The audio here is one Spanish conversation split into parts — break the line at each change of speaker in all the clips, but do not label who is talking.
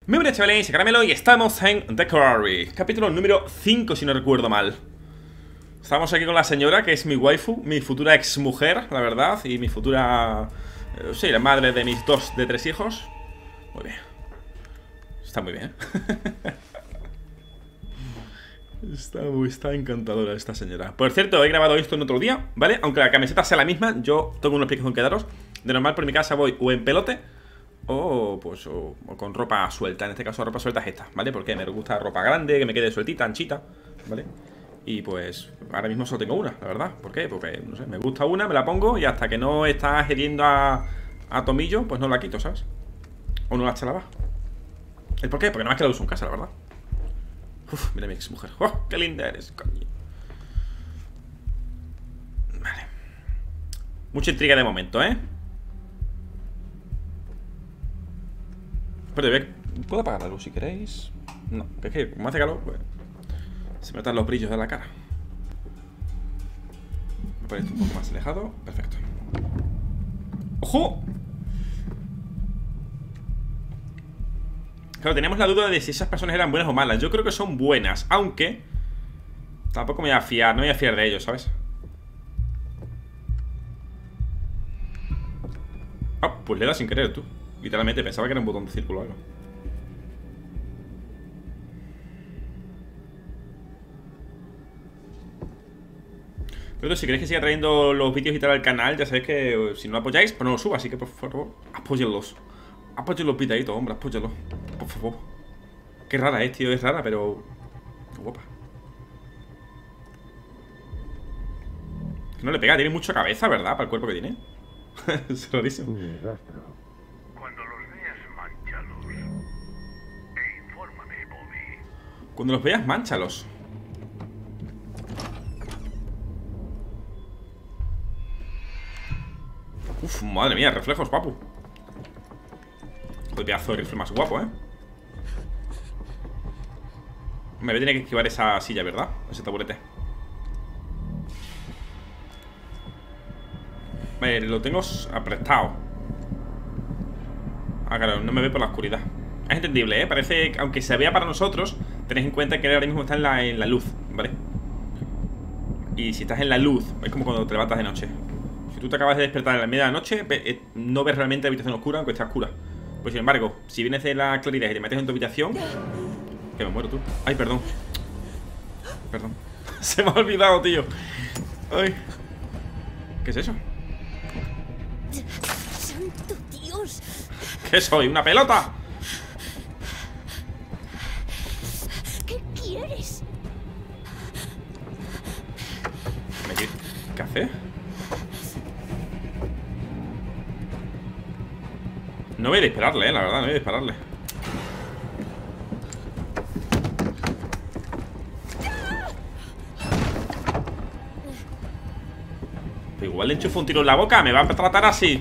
Muy buenas chavales, soy Caramelo y estamos en The Quarry, capítulo número 5 si no recuerdo mal. Estamos aquí con la señora que es mi waifu, mi futura ex mujer, la verdad. Y mi futura... sí, la madre de mis de tres hijos. Muy bien. Está muy bien. Está encantadora esta señora. Por cierto, he grabado esto en otro día, ¿vale? Aunque la camiseta sea la misma, yo tengo una explicación que daros. De normal por mi casa voy o en pelote o con ropa suelta. En este caso ropa suelta es esta, ¿vale? Porque me gusta ropa grande, que me quede sueltita, anchita, ¿vale? Y pues ahora mismo solo tengo una, la verdad. ¿Por qué? Porque, no sé, me gusta una, me la pongo y hasta que no está hiriendo a tomillo, pues no la quito, ¿sabes? O no la echa a lavar. ¿El por qué? Porque no es que la uso en casa, la verdad. Uf, mira mi ex mujer. ¡Oh, qué linda eres, coño! Vale. Mucha intriga de momento, ¿eh? Pero puedo apagar la luz si queréis. No, que es que como hace calor, pues se me notan los brillos de la cara. Voy a poner esto un poco más alejado. Perfecto. ¡Ojo! Claro, teníamos la duda de si esas personas eran buenas o malas. Yo creo que son buenas, aunque tampoco me voy a fiar, no me voy a fiar de ellos, ¿sabes? Ah, pues le da sin querer, tú. Literalmente, pensaba que era un botón de círculo o algo. Pero si queréis que siga trayendo los vídeos y tal al canal, ya sabéis que si no lo apoyáis, pues no lo suba. Así que por favor, apóyenlos. Apoyen los videitos, hombre, apóyenlos. Por favor. Qué rara es, tío, es rara, pero... qué guapa. Que no le pega, tiene mucha cabeza, ¿verdad? Para el cuerpo que tiene. Es rarísimo.
Cuando los veas, mánchalos. E infórmame, Bobby.
Cuando los veas, mánchalos. Uf, madre mía, reflejos, papu. Joder, pedazo de rifle más guapo, ¿eh? Me voy a tener que esquivar esa silla, ¿verdad? Ese taburete. Vale, lo tengo apretado. Ah, claro, no me ve por la oscuridad. Es entendible, ¿eh? Parece que, aunque se vea para nosotros, tenéis en cuenta que ahora mismo está en la luz, ¿vale? Y si estás en la luz, es como cuando te levantas de noche. Si tú te acabas de despertar en la media de la noche, no ves realmente la habitación oscura, aunque esté oscura. Pues sin embargo, si vienes de la claridad y te metes en tu habitación... que me muero, tú. Ay, perdón. Perdón. Se me ha olvidado, tío. Ay. ¿Qué es eso?
¡Santo Dios!
¿Qué soy? ¿Una pelota?
¿Qué quieres?
¿Qué hace? No voy a dispararle, la verdad, no voy a dispararle. Pero igual le enchufo un tiro en la boca, me va a tratar así.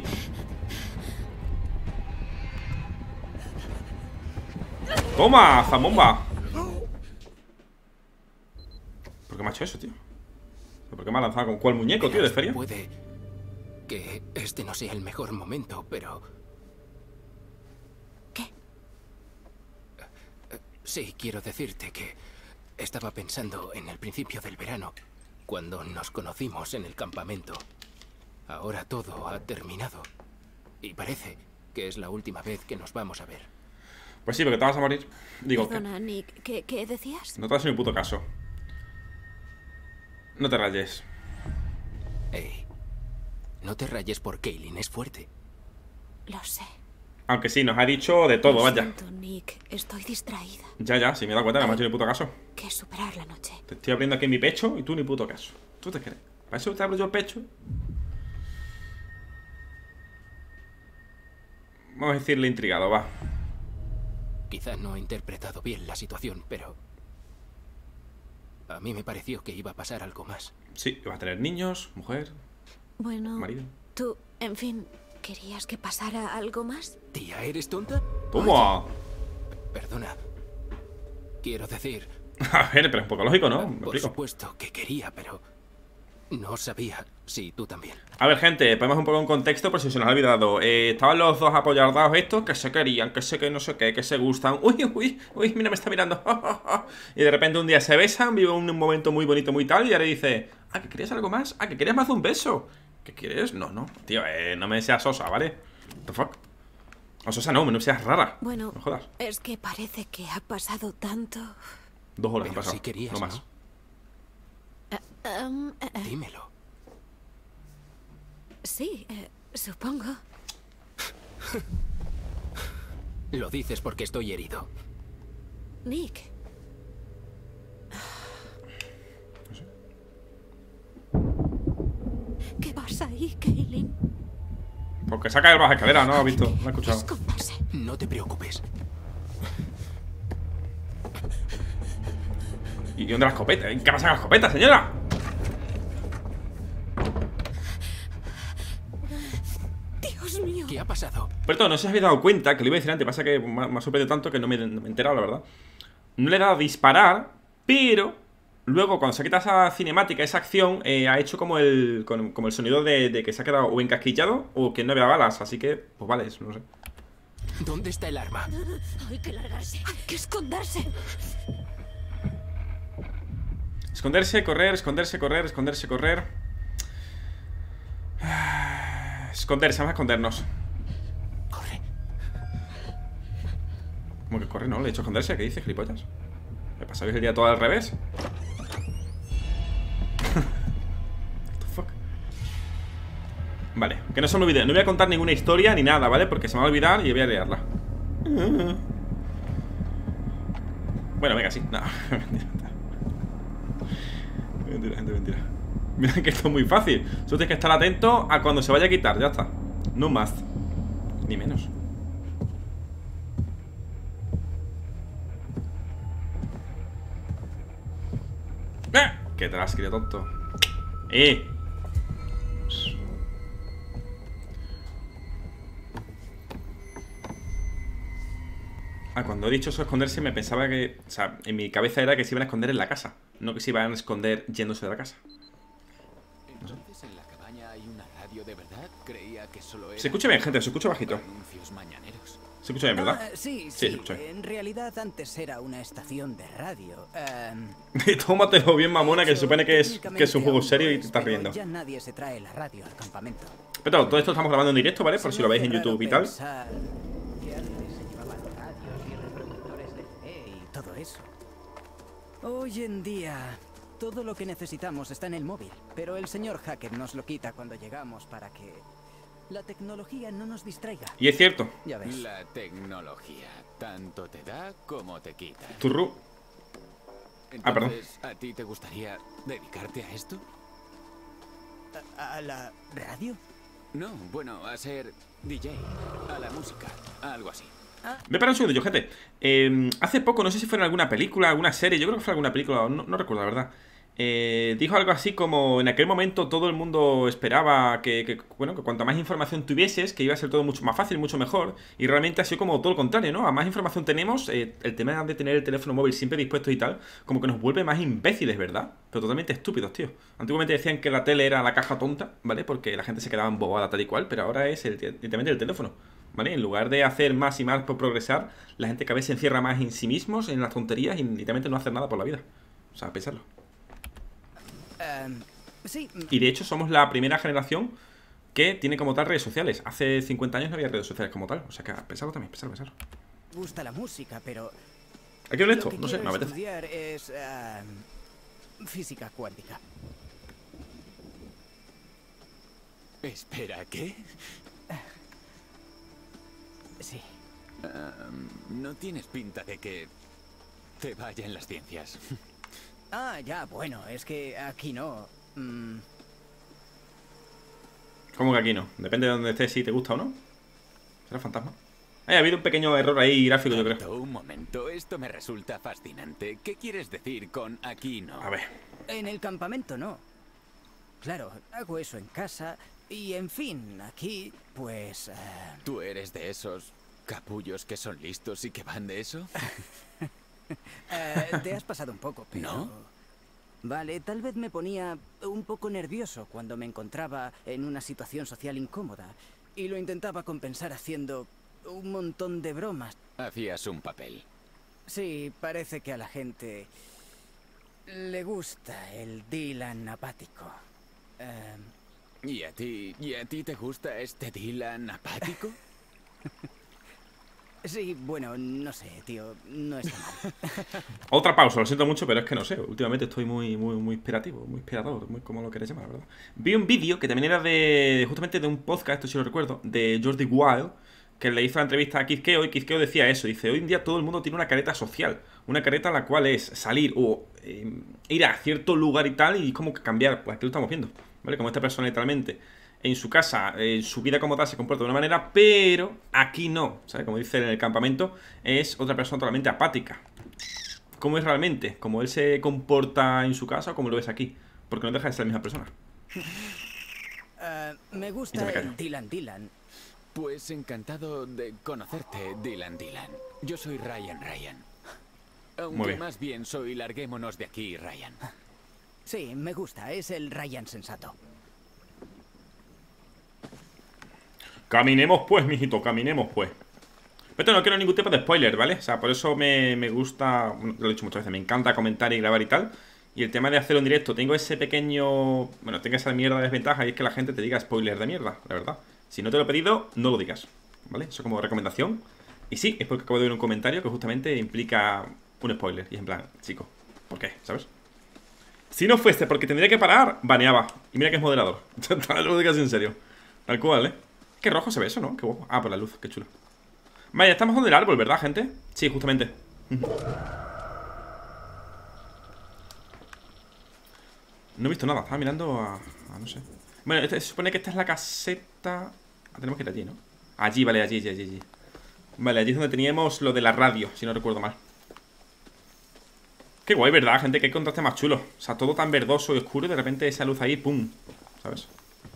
¡Toma, zambomba! ¿Por qué me ha hecho eso, tío? ¿Por qué me ha lanzado con cuál muñeco, tío, de feria?
Puede que este no sea el mejor momento, pero...
¿Qué?
Sí, quiero decirte que estaba pensando en el principio del verano, cuando nos conocimos en el campamento. Ahora todo ha terminado y parece que es la última vez que nos vamos a ver.
Pues sí, porque te vas a morir. Digo,
Perdona, Nick, ¿qué decías?
no te hagas ni puto caso. No te rayes.
Hey, no te rayes por Kaylin, es fuerte.
Lo sé.
Aunque sí, nos ha dicho de todo,
Lo
vaya.
siento, Nick, estoy distraída.
Ya, si me he dado cuenta que no me ha hecho ni puto caso.
Que superar la noche.
Te estoy abriendo aquí mi pecho y tú ni puto caso. ¿Tú te crees? ¿Para eso te abro yo el pecho? Vamos a decirle intrigado, va.
Quizá no he interpretado bien la situación, pero... a mí me pareció que iba a pasar algo más.
Sí, vas a tener niños, mujer,
Bueno,
marido.
tú, en fin, ¿querías que pasara algo más?
Tía, ¿eres tonta?
¡Toma!
Perdona. Quiero decir...
A ver, pero es un poco lógico, ¿no? ¿Me
por
explico?
supuesto que quería, pero... No sabía si tú también.
A ver, gente, ponemos un poco en contexto por si se nos ha olvidado. Estaban los dos apoyardados estos que se querían, que sé que no sé qué, que se gustan. Uy, uy, uy, mira, me está mirando. Y de repente un día se besan, viven un momento muy bonito, muy tal, y ahora dice, ah, ¿que querías algo más? Ah, ¿que querías más de un beso? ¿Qué quieres? No, no, tío, no me seas sosa, ¿vale? What the fuck. O sosa no me seas rara.
Bueno,
no jodas.
es que parece que ha pasado tanto.
2 horas han
Pero
pasado,
si querías,
no más.
Dímelo.
Sí, supongo.
Lo dices porque estoy herido.
Nick. ¿Qué pasa ahí, Kaylin?
Porque saca el baja escalera, no lo has visto, no lo he escuchado.
Esconderse.
No te preocupes.
¿Y dónde la escopeta? ¿En qué pasa con la escopeta, señora?
Dios mío.
¿Qué ha pasado?
Perdón, no sé si os habéis dado cuenta, que lo iba a decir antes, pasa que me ha sorprendido tanto que no me he enterado, la verdad. No le he dado a disparar, pero luego cuando se ha quitado esa cinemática, esa acción, ha hecho como el sonido de que se ha quedado o encasquillado o que no había balas, así que, pues vale, eso no sé.
¿Dónde está el arma?
Hay que largarse. Hay que esconderse.
Esconderse, correr, esconderse, correr, esconderse, correr. Esconderse, vamos a escondernos.
Corre.
¿Cómo que corre? No, le he dicho esconderse, ¿qué dices, gilipollas? ¿Me pasáis el día todo al revés? What the fuck. Vale, que no se me olvide. No voy a contar ninguna historia ni nada, ¿vale? Porque se me va a olvidar y voy a liarla. Bueno, venga, sí. No, mentira, gente, mentira. Mira que esto es muy fácil. Solo tienes que estar atento a cuando se vaya a quitar, ya está. No más. Ni menos. Que te la has querido, tonto. Ah, cuando he dicho eso esconderse me pensaba que... O sea, en mi cabeza era que se iban a esconder en la casa. No que se iban a esconder yéndose de la casa.
Entonces en la cabaña hay una radio de verdad. Creía que solo era...
Se escucha bien, gente, se escucha bajito.
Anuncios mañaneros.
Se escucha bien, ¿verdad?
Sí,
se
sí.
escucha bien.
En realidad antes era una estación de radio.
Tómatelo bien, mamona, que se supone que es un juego
aún
serio
lo
y
es,
te estás
pero
riendo.
Ya nadie se trae la radio al campamento.
Pero todo esto estamos grabando en directo, ¿vale? Por si lo veis en YouTube y tal.
Pensar que antes se llevaban radios y reproductores de CD y todo eso. Hoy en día todo lo que necesitamos está en el móvil, pero el señor hacker nos lo quita cuando llegamos para que la tecnología no nos distraiga.
Y es cierto.
Ya ves.
La tecnología tanto te da como te quita.
Turru. Ah, perdón.
Entonces, ¿a ti te gustaría dedicarte a esto?
¿A la radio?
No, bueno, a ser DJ, a la música, a algo así.
Me para un segundo, yo, gente. Hace poco, no sé si fue en alguna película, alguna serie, yo creo que fue alguna película, no recuerdo la verdad. Dijo algo así como en aquel momento todo el mundo esperaba bueno, que cuanta más información tuvieses, que iba a ser todo mucho más fácil, mucho mejor. Y realmente ha sido como todo lo contrario, ¿no? A más información tenemos, el tema de tener el teléfono móvil siempre dispuesto y tal, como que nos vuelve más imbéciles, ¿verdad? Pero totalmente estúpidos, tío. Antiguamente decían que la tele era la caja tonta, ¿vale? Porque la gente se quedaba embobada tal y cual, pero ahora es literalmente el teléfono, ¿vale? En lugar de hacer más y más por progresar, la gente cada vez se encierra más en sí mismos, en las tonterías y literalmente no hacer nada por la vida. O sea, pensarlo.
Sí.
Y de hecho somos la primera generación que tiene como tal redes sociales. Hace 50 años no había redes sociales como tal. O sea que pensarlo también, pensarlo.
Me gusta la música, pero
¿A qué hora esto?
lo que
No sé, me
quiero
apetece.
estudiar es física cuántica.
Espera, ¿qué?
Sí.
No tienes pinta de que te vaya en las ciencias.
Ah, ya, bueno, es que aquí no.
¿Cómo que aquí no? Depende de dónde estés, si te gusta o no. ¿Será fantasma? Ha habido un pequeño error ahí gráfico, yo creo.
Un momento, esto me resulta fascinante. ¿Qué quieres decir con aquí no?
A ver.
En el campamento no. Claro, hago eso en casa y en fin, aquí, pues...
¿Tú eres de esos capullos que son listos y que van de eso?
te has pasado un poco, pero...
¿No?
Vale, tal vez me ponía un poco nervioso cuando me encontraba en una situación social incómoda y lo intentaba compensar haciendo un montón de bromas.
Hacías un papel.
Sí, parece que a la gente le gusta el Dylan apático.
¿Y a ti te gusta este Dylan apático?
Sí, bueno, no sé, tío, no está mal.
Otra pausa, lo siento mucho, pero es que no sé. Últimamente estoy muy inspirativo, muy inspirador, muy como lo queréis llamar, la verdad. Vi un vídeo que también era justamente de un podcast, esto sí lo recuerdo, de Jordi Wild, que le hizo la entrevista a Kid Keo, y Kid Keo decía eso. Dice, hoy en día todo el mundo tiene una careta social. Una careta la cual es salir o ir a cierto lugar y tal, y como que cambiar. Pues aquí lo estamos viendo, ¿vale? Como esta persona literalmente en su casa, en su vida como tal se comporta de una manera, pero aquí no, ¿sabes? Como dice en el campamento, es otra persona totalmente apática. ¿Cómo es realmente? ¿Cómo él se comporta en su casa o cómo lo ves aquí? Porque no deja de ser la misma persona.
Me gusta el Dylan.
Pues encantado de conocerte, Dylan. Yo soy Ryan. Aunque más bien soy larguémonos de aquí, Ryan.
Sí, me gusta, es el Ryan sensato.
Caminemos pues, mijito, caminemos pues. Pero no quiero ningún tipo de spoiler, ¿vale? O sea, por eso me gusta, lo he dicho muchas veces, me encanta comentar y grabar y tal. Y el tema de hacerlo en directo, tengo ese pequeño, bueno, tengo esa mierda de desventaja, y es que la gente te diga spoiler de mierda, la verdad. Si no te lo he pedido, no lo digas, ¿vale? Eso como recomendación. Y sí, es porque acabo de ver un comentario que justamente implica un spoiler. Y es en plan, chico, ¿por qué? ¿Sabes? Si no fuese porque tendría que parar, baneaba. Y mira que es moderador. Lo digas en serio. Tal cual, ¿eh? Qué rojo se ve eso, ¿no? Qué guapo. Ah, por la luz, qué chulo. Vaya, estamos donde el árbol, ¿verdad, gente? Sí, justamente. No he visto nada, estaba mirando a no sé. Bueno, se supone que esta es la caseta. Tenemos que ir allí, ¿no? Allí, vale, allí. Vale, allí es donde teníamos lo de la radio, si no recuerdo mal. Qué guay, ¿verdad, gente? Qué contraste más chulo. O sea, todo tan verdoso y oscuro y de repente esa luz ahí, ¡pum! ¿Sabes?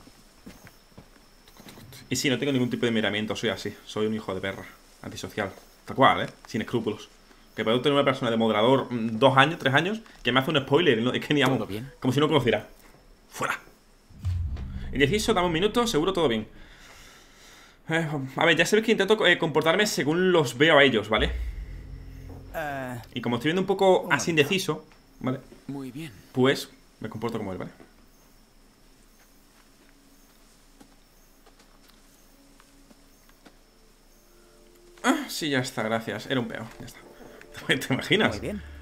Y sí, no tengo ningún tipo de miramiento, soy así. Soy un hijo de perra, antisocial. Tal cual, ¿eh? Sin escrúpulos. Que puedo tener una persona de moderador 2 años, 3 años, que me hace un spoiler, ¿no? Es que ni amo. Como si no conociera. ¡Fuera! Indeciso, dame un minuto, seguro todo bien. A ver, ya sabéis que intento comportarme según los veo a ellos, ¿vale? Y como estoy viendo un poco así indeciso, ¿vale?
Muy bien.
Pues me comporto como él, ¿vale? Sí, ya está, gracias. Era un peo, ya está. ¿Te imaginas?
Muy bien.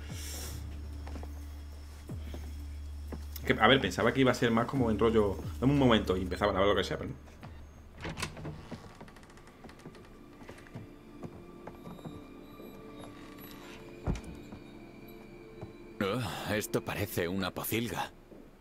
A ver, pensaba que iba a ser más como en rollo. Dame un momento y empezaban a ver lo que sea, pero no.
Esto parece una pocilga.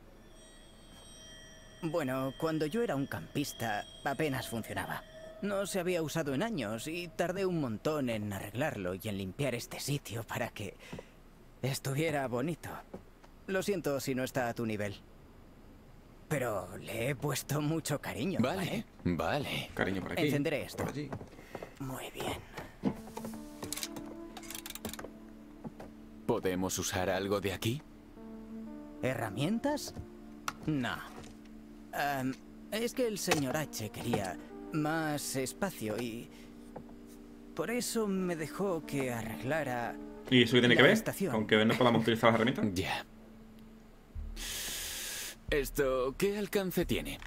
Bueno, cuando yo era un campista, apenas funcionaba. No se había usado en años y tardé un montón en arreglarlo y en limpiar este sitio para que estuviera bonito. Lo siento si no está a tu nivel. Pero le he puesto mucho cariño.
Vale.
Cariño por aquí.
Encenderé esto.
Por allí.
Muy bien.
¿Podemos usar algo de aquí?
¿Herramientas? No. Es que el señor H quería más espacio y por eso me dejó que arreglara.
¿Y eso qué tiene que ver?
Estación.
Aunque no podamos utilizar las herramientas.
Ya. ¿Esto qué alcance tiene?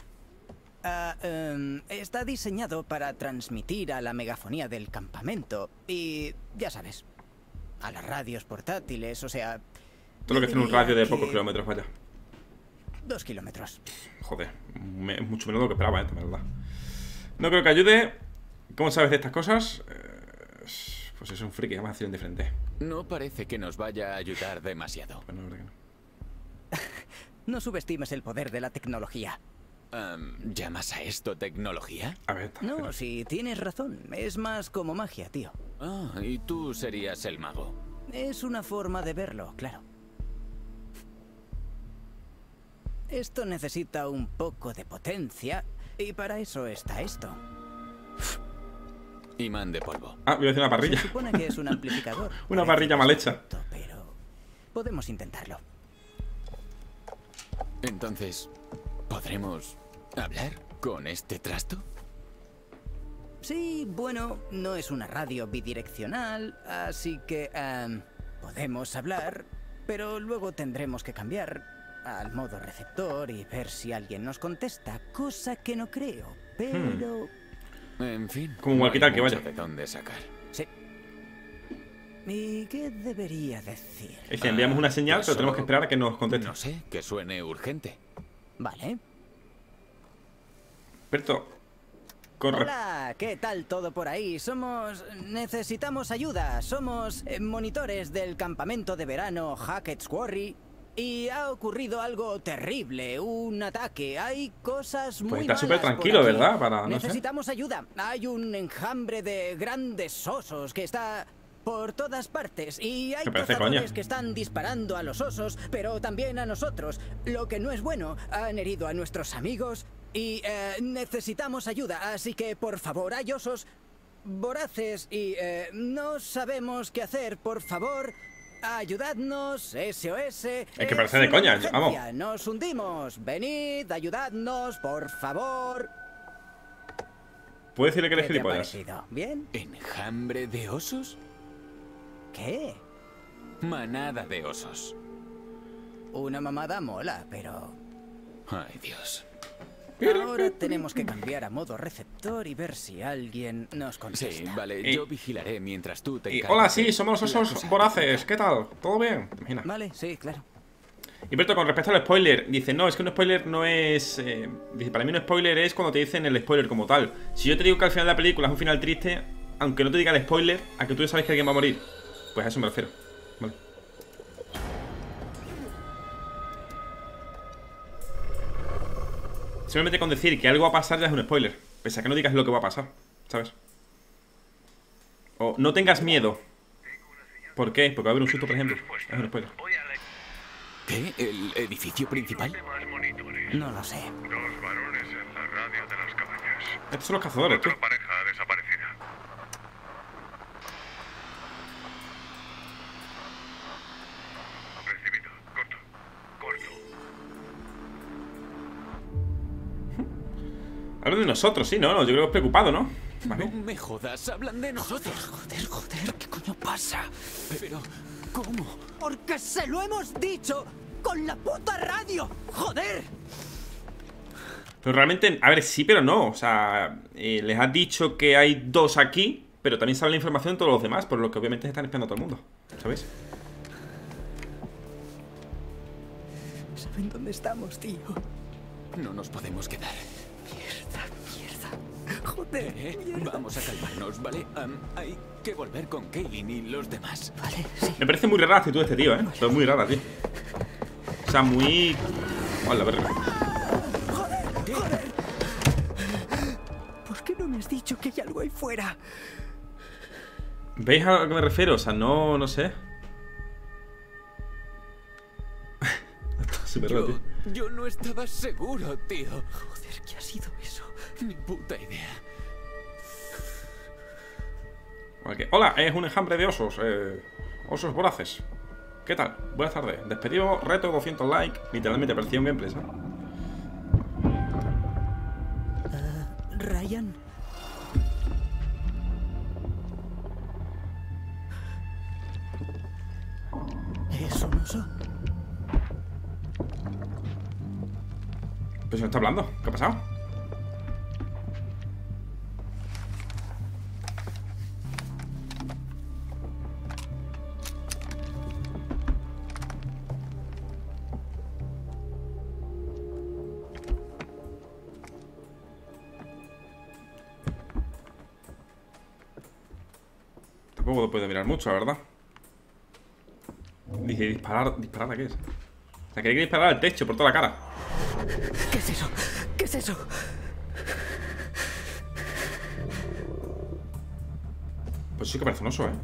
Está diseñado para transmitir a la megafonía del campamento y, ya sabes, a las radios portátiles, o sea...
Todo lo que tiene un radio de pocos kilómetros, vaya.
2 kilómetros.
Joder, es mucho menos de lo que esperaba, la verdad. No creo que ayude. ¿Cómo sabes de estas cosas? Pues es un friki, vamos a decir de frente.
No parece que nos vaya a ayudar demasiado.
Bueno, la verdad que no.
No subestimes el poder de la tecnología.
¿Llamas a esto tecnología?
A ver,
No, sí, tienes razón. Es más como magia, tío.
Ah, y tú serías el mago.
Es una forma de verlo, claro. Esto necesita un poco de potencia y para eso está esto.
Imán de polvo.
Ah, voy a decir una parrilla.
Se supone que es un amplificador.
Una parrilla mal hecha.
Pero podemos intentarlo.
Entonces, ¿podremos hablar con este trasto?
Sí, bueno, no es una radio bidireccional, así que podemos hablar, pero luego tendremos que cambiar al modo receptor y ver si alguien nos contesta, cosa que no creo, pero...
En fin,
Como un walkie-talkie,
hay mucho
vaya.
de dónde sacar.
Sí. ¿Y qué debería decir?
Es que enviamos una señal,
pues
pero tenemos que
solo-
esperar a que nos conteste.
No sé, que suene urgente.
Vale.
Berto, corre.
Hola, ¿qué tal todo por ahí? Necesitamos ayuda. Somos monitores del campamento de verano Hackett's Quarry. Y ha ocurrido algo terrible, un ataque. Hay cosas muy
está
malas
súper
por
tranquilo,
aquí.
¿verdad? Para, no sé.
Necesitamos ayuda. Hay un enjambre de grandes osos que está por todas partes. Y hay
Que parece
cazadores
coña.
que están disparando a los osos, pero también a nosotros. Lo que no es bueno. Han herido a nuestros amigos y necesitamos ayuda. Así que, por favor, hay osos voraces y no sabemos qué hacer. Por favor, ayudadnos, SOS.
Es que parece de coña, vamos.
Nos hundimos. Venid, ayudadnos, por favor.
¿Puedo decirle que eres
¿Qué te ha
gilipollas?
parecido? ¿Bien?
¿Enjambre de osos?
¿Qué?
Manada de osos.
Una mamada mola, pero...
Ay, Dios.
Ahora tenemos que cambiar a modo receptor y ver si alguien nos contesta.
Sí, vale,
Y-
yo vigilaré mientras tú te
Y,
encargas
hola,
de
sí, somos los
la
osos
cosa.
voraces. ¿Qué tal? ¿Todo bien? ¿Te imaginas?
Vale, sí, claro.
Y Berto, con respecto al spoiler, dice, no, es que un spoiler no es... dice, para mí un spoiler es cuando te dicen el spoiler como tal. Si yo te digo que al final de la película es un final triste, aunque no te diga el spoiler, a que tú ya sabes que alguien va a morir. Pues a eso me refiero. Vale. Simplemente con decir que algo va a pasar ya es un spoiler. Pese a que no digas lo que va a pasar, ¿sabes? O no tengas miedo. ¿Por qué? Porque va a haber un susto, por ejemplo. Es un spoiler.
Voy a la...
¿Qué? ¿El edificio principal?
Más monitores.
No lo sé.
Dos varones en la radio de las cabañas.
Estos son los cazadores, tú.
Otra pareja desaparecida. Recibido. Corto. Corto.
Hablan de nosotros, sí, ¿no? Yo creo que es preocupado, ¿no? Vale.
No me jodas, hablan de nosotros.
Joder, ¿qué coño pasa?
Pero, ¿cómo?
¡Porque se lo hemos dicho! ¡Con la puta radio! ¡Joder!
Pero realmente, a ver, sí, pero no. O sea, les has dicho que hay dos aquí, pero también saben la información de todos los demás, por lo que obviamente están espiando a todo el mundo. ¿Sabéis?
¿Saben dónde estamos, tío?
No nos podemos quedar.
Mierda. Joder, mierda.
Vamos a calmarnos, ¿vale? Hay que volver con Kaylin y los demás.
Vale, sí.
Me parece muy rara la actitud de este tío, ¿eh? Esto es muy rara, tío. O sea, muy... Hola, verga.
¿Por qué no me has dicho que hay algo ahí fuera?
¿Veis a lo que me refiero? O sea, no sé. Esto es súper raro, tío.
Yo no estaba seguro, tío.
Joder, ¿qué ha sido eso?
Ni puta idea.
Ok. Hola, es un enjambre de osos. Osos voraces. ¿Qué tal? Buenas tardes. Despedimos reto 200 likes. Literalmente parecía un gameplay, ¿sabes?
Ryan. ¿Es un oso?
Pues no está hablando. ¿Qué ha pasado? Tampoco puede mirar mucho, la verdad. Dice, disparar a qué es. O sea, que hay que disparar al techo por toda la cara.
¿Qué es eso? ¿Qué es eso?
Pues sí que parece un oso, ¿eh?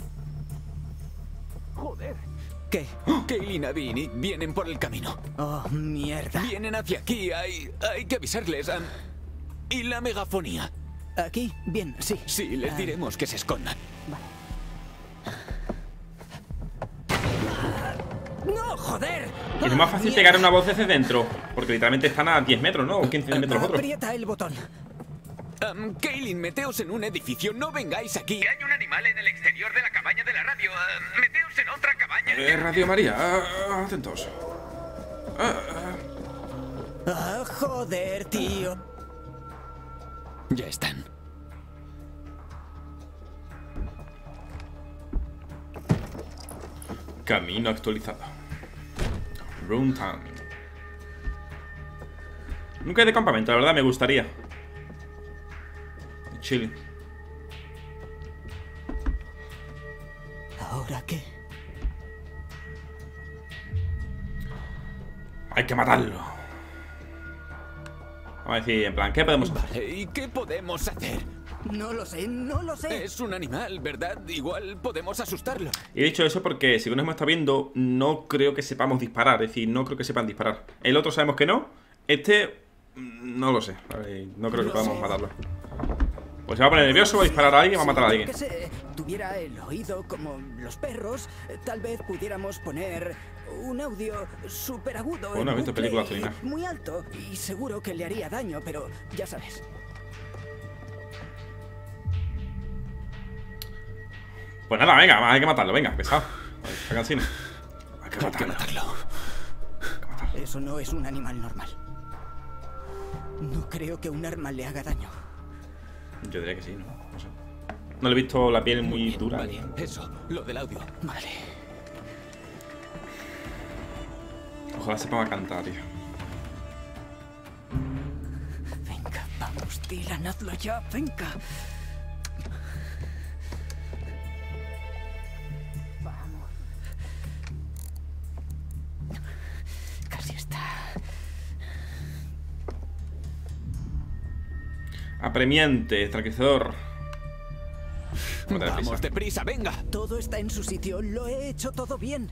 ¿Qué?
Kaylin y Vini vienen por el camino.
Oh, mierda.
Vienen hacia aquí. Hay que avisarles. ¿Y la megafonía?
¿Aquí? Bien, sí.
Sí, les diremos que se escondan.
¡No! ¡No, joder!
Y es más fácil pegar una voz desde dentro, porque literalmente están a 10 metros, ¿no? O 15 metros otros.
Aprieta el botón.
Kaylin, meteos en un edificio, no vengáis aquí. Hay un animal en el exterior de la cabaña de la radio. Meteos en otra cabaña.
Radio María, atentos.
Joder, tío.
Ya están.
Camino actualizado. Runtime. Nunca he ido de campamento, la verdad me gustaría. Chile.
¿Ahora qué?
Hay que matarlo. Vamos a decir, en plan, ¿qué podemos hacer?
Vale, ¿y qué podemos hacer?
No lo sé, no lo sé.
Es un animal, ¿verdad? Igual podemos asustarlo.
He dicho eso porque, según hemos estado viendo, no creo que sepamos disparar. Es decir, no creo que sepan disparar. El otro sabemos que no. Este, no lo sé. No creo que podamos matarlo. Pues se va a poner nervioso, va a disparar a alguien, va a matar a alguien.
Que se tuviera el oído como los perros, tal vez pudiéramos poner un audio súper agudo.
Bueno, he visto películas tolinas.
Muy alto y seguro que le haría daño, pero ya sabes.
Pues nada, venga, hay que matarlo, venga, pesado. Hay que matarlo.
Eso no es un animal normal. No creo que un arma le haga daño.
Yo diría que sí, ¿no? No sé. No le he visto la piel muy dura.
Vale, eso, lo del audio.
Vale.
Ojalá sepa a cantar, tío.
Venga, vamos, Dylan, hazlo ya, venga. Vamos. Casi está.
Apremiante, tranquilizador.
Vamos, deprisa, venga.
Todo está en su sitio, lo he hecho todo bien.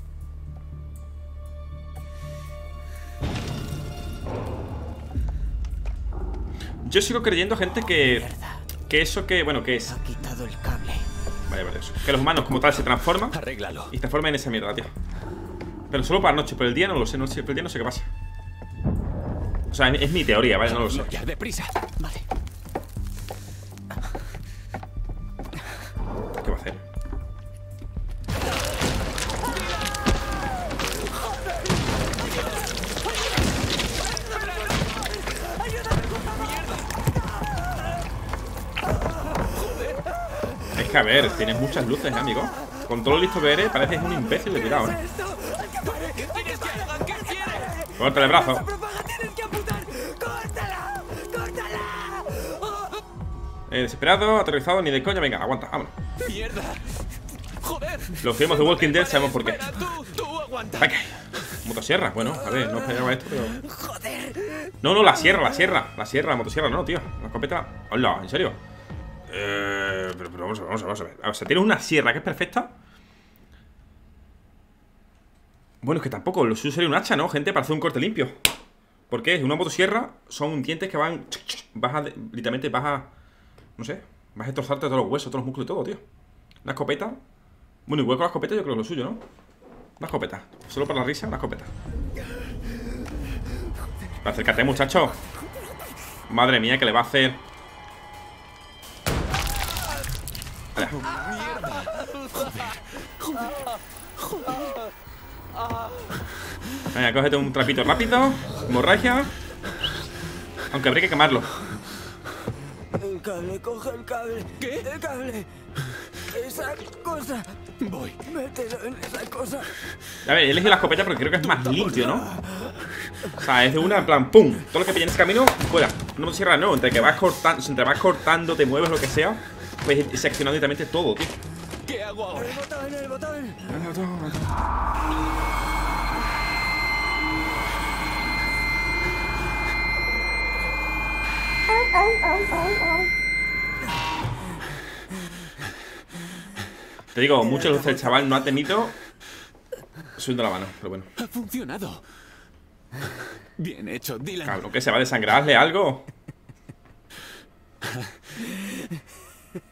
Yo sigo creyendo, gente, que eso que, bueno, que es.
Ha quitado el cable.
Vale, eso. Que los humanos como tal se transforman.
Arréglalo.
Y se transforman en esa mierda, tío. Pero solo para la noche, por el día no lo sé, por el día no sé qué pasa. O sea, es mi teoría, ¿vale? No lo sé.
Ya, deprisa.
Vale.
¿Qué va a hacer? Es que a ver, tienes muchas luces, amigo. Con todo lo listo que eres, pareces un imbécil de tirado, ¿eh? Córtale el brazo. Desesperado, aterrizado, ni de coña. Venga, aguanta, vámonos.
¡Mierda! ¡Joder!
Los que vimos de Walking Dead sabemos por qué.
Espera, tú aguanta.
Venga. Motosierra, bueno, a ver, no esperaba esto, pero.
Joder.
No, la motosierra, no, tío. La escopeta. Hola, ¿en serio? Pero vamos a ver. O sea, tienes una sierra que es perfecta. Bueno, es que tampoco. Lo suyo sería un hacha, ¿no, gente? Para hacer un corte limpio. ¿Por qué? Una motosierra son dientes que van. Literalmente vas a. No sé. Vas a destrozarte todos los huesos, todos los músculos y todo, tío. Una escopeta. Bueno, igual con la escopeta yo creo que es lo suyo, ¿no? Una escopeta. Solo para la risa, una escopeta. Acércate, muchacho. Madre mía, ¿qué le va a hacer? Vale. Venga, cógete un trapito rápido. Hemorragia. Aunque habría que quemarlo.
El cable, coge el cable.
¿Qué?
El cable. Esa cosa.
Voy.
Mételo en esa cosa.
A ver, he elegido la escopeta porque creo que es más limpio, ¿no? O sea, es de una, en plan, ¡pum! Todo lo que pilla en ese camino, fuera. No motosierra, no. Entre que vas cortando, te mueves, lo que sea, pues seccionando directamente todo, tío.
¿Qué hago ahora?
El botón.
Te digo, muchas veces el chaval no ha tenido subiendo la mano, pero bueno.
Ha funcionado. Bien hecho, Dylan.
Cabrón, que se va a desangrar, hazle algo.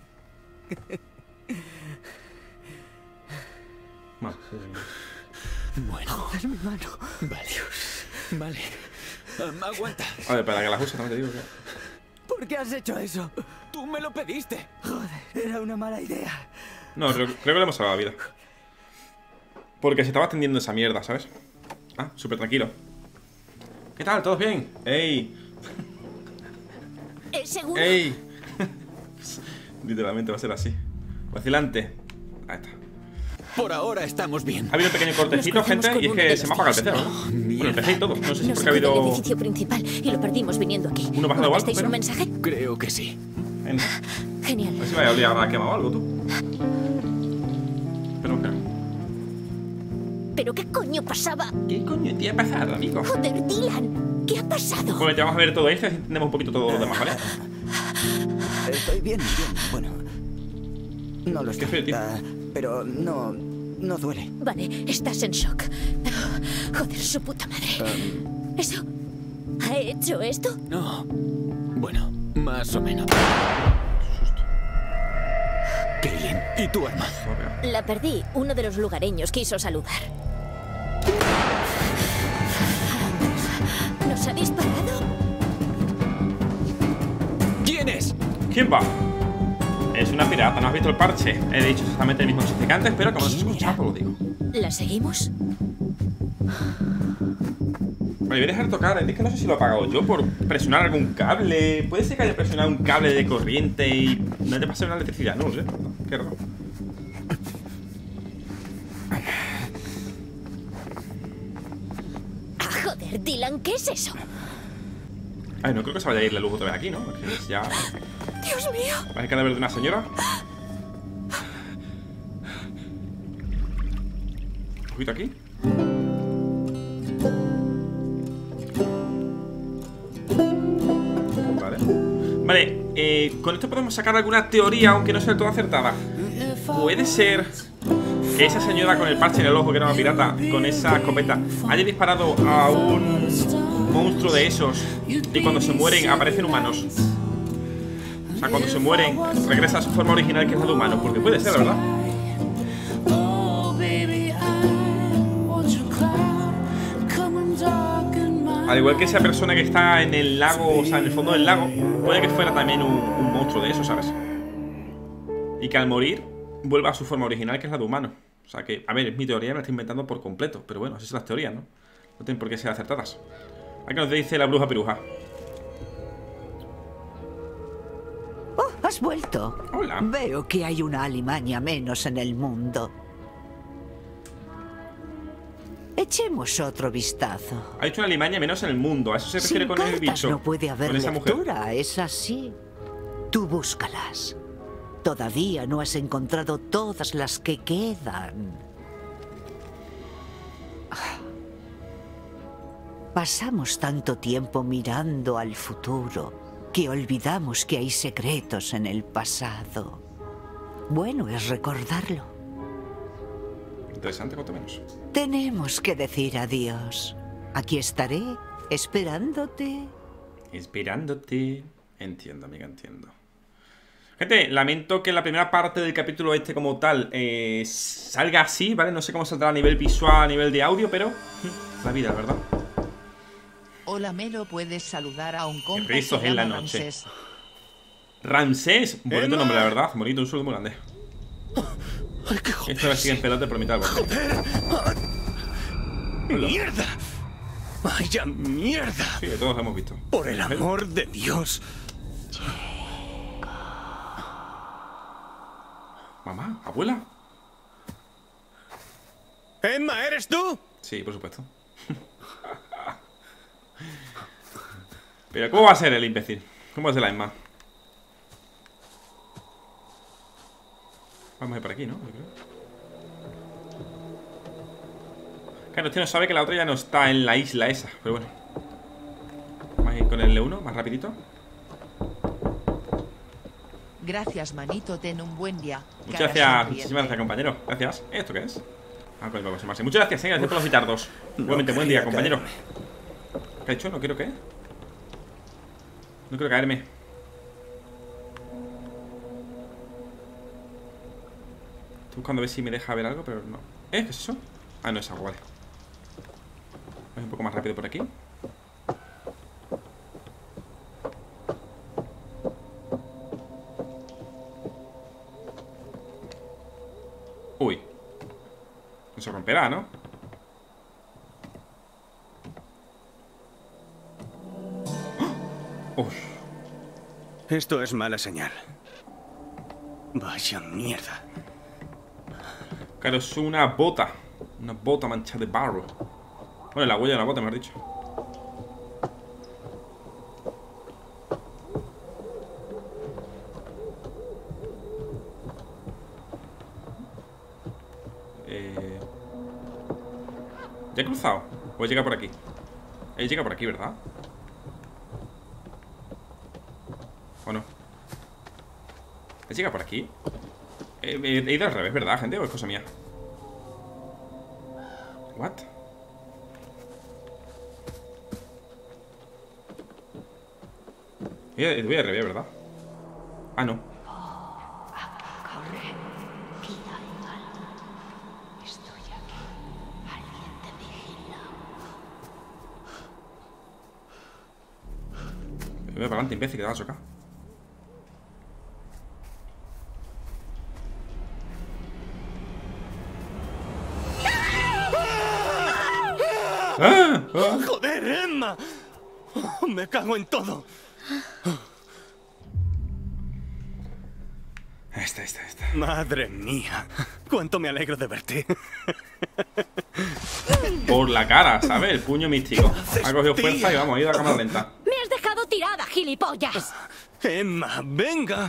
Bueno,
Bueno.
Joder, mi mano.
Vale. Vale. Aguanta.
A ver, para que la use también te digo que...
¿Por qué has hecho eso?
Tú me lo pediste.
Joder, era una mala idea.
No, creo que le hemos salvado la vida. Porque se estaba extendiendo esa mierda, ¿sabes? Ah, súper tranquilo. ¿Qué tal? ¿Todos bien? ¡Ey!
¿Seguro?
¡Ey! Literalmente va a ser así. Vacilante. Ahí está.
Por ahora estamos bien.
Ha habido un pequeño cortecito, gente, y es que se me apaga el PC, ¿no? Bueno, el PC y todo. No sé si
Nos
porque ha
fue del
habido...
edificio principal y lo perdimos viniendo aquí.
Uno bajado
¿Me
algo,
mandasteis
pero-
un mensaje?
Creo que sí.
Venga.
Genial.
A ver si vaya a oler ahora quemado algo, tú. Pero no.
¿Pero qué coño pasaba?
¿Qué coño te ha pasado, amigo?
Joder, Dylan, ¿qué ha pasado?
Bueno, te vamos a ver todo esto y entendemos un poquito todo lo demás, ¿vale?
Estoy bien. Bueno. No lo estoy.
feo, tío.
Pero no duele.
Vale, estás en shock. Pero, joder, su puta madre. ¿Eso? ¿Ha hecho esto?
No. Bueno, más o menos.
Susto.
Kaylin, ¿y tu arma?
La perdí. Uno de los lugareños quiso saludar. ¿Nos ha disparado?
¿Quién es?
¿Quién va? Es una pirata, ¿no has visto el parche? He dicho exactamente el mismo chiste que antes, pero como no se escucha, pues lo digo.
¿La seguimos?
Vale, voy a dejar de tocar. Es que no sé si lo he apagado yo por presionar algún cable. Puede ser que haya presionado un cable de corriente y no te pase una electricidad, no lo sé. Qué raro.
Ah, joder, Dylan, ¿qué es eso?
Ay, no creo que se vaya a ir la luz otra vez aquí, ¿no? Porque es ya...
Dios mío.
¿Parece el cadáver de una señora? Ojito aquí. Vale. Vale, con esto podemos sacar alguna teoría, aunque no sea del todo acertada. Puede ser que esa señora con el parche en el ojo, que era una pirata, con esa escopeta, haya disparado a un monstruo de esos y cuando se mueren aparecen humanos. O sea, cuando se mueren regresa a su forma original, que es la de humano. Porque puede ser, la verdad. Al igual que esa persona que está en el lago, o sea, en el fondo del lago, puede que fuera también un monstruo de eso, ¿sabes? Y que al morir vuelva a su forma original, que es la de humano. O sea que, a ver, es mi teoría, me la estoy inventando por completo. Pero bueno, así son las teorías, ¿no? No tienen por qué ser acertadas. Aquí nos dice la bruja piruja.
Oh, has vuelto.
Hola.
Veo que hay una alimaña menos en el mundo. Echemos otro vistazo.
Ha hecho una limaña menos en el mundo. ¿A eso se refiere
Sin
con el
cartas
bicho?
no puede haber
Con esa mujer.
lectura, es así. Tú búscalas. Todavía no has encontrado todas las que quedan. Pasamos tanto tiempo mirando al futuro que olvidamos que hay secretos en el pasado. Bueno es recordarlo.
Interesante, cuanto menos.
Tenemos que decir adiós. Aquí estaré, esperándote.
Esperándote. Entiendo, amiga, entiendo. Gente, lamento que la primera parte del capítulo este como tal salga así, ¿vale? No sé cómo saldrá a nivel visual, a nivel de audio, pero la vida, ¿verdad?
Hola Melo, puedes saludar a un compa
rizos
que
en la
llama
noche.
Ramsés.
Ramsés, bonito
Emma.
nombre, la verdad. Bonito, un saludo muy grande.
¡Ay, qué joder!
Esto me sigue en pelote por mitad del bosque.
¡Mierda! ¡Vaya mierda!
Sí, todos lo hemos visto.
¡Por el amor de Dios!
Mamá, abuela.
¡Emma, eres tú!
Sí, por supuesto. Pero ¿cómo va a ser el imbécil? ¿Cómo va a ser la Emma? Vamos a ir por aquí, ¿no? Yo creo. Claro, este no sabe que la otra ya no está en la isla esa. Pero bueno. Vamos a ir con el L1, más rapidito.
Gracias, manito, ten un buen día.
Muchas
Cara
gracias,
sonriente.
muchísimas gracias, compañero. Gracias. ¿Esto qué es? Ah, con el Muchas gracias, gracias por los citardos. Igualmente, buen día,
quería
compañero.
caerme.
¿Qué ha hecho? No quiero que. No quiero caerme. Estoy buscando a ver si me deja ver algo, pero no. ¿Qué es eso? Ah, no es agua, vale. Voy un poco más rápido por aquí. Uy. No se romperá, ¿no? ¡Oh! Uy.
Esto es mala señal. Vaya mierda.
Claro, es una bota. Una bota manchada de barro. Bueno, la huella de una bota, me has dicho. ¿Ya he cruzado? ¿O he llegado por aquí? He llegado por aquí, ¿verdad? ¿O no? ¿He llegado por aquí? He ido al revés, ¿verdad, gente? ¿O es cosa mía? ¿What? Voy al revés, ¿verdad? Ah, no.
Corre, tira igual. Estoy aquí. Alguien te vigila.
Voy para adelante, imbécil, que te vas a chocar. ¡Ah! ¡Ah!
¡Joder, Emma! Me cago en todo.
Esta.
Madre mía. Cuánto me alegro de verte.
Por la cara, ¿sabes? El puño místico. Ha cogido
Tía.
fuerza y vamos, ha ido a cámara lenta.
¡Me has dejado tirada, gilipollas!
Emma, venga.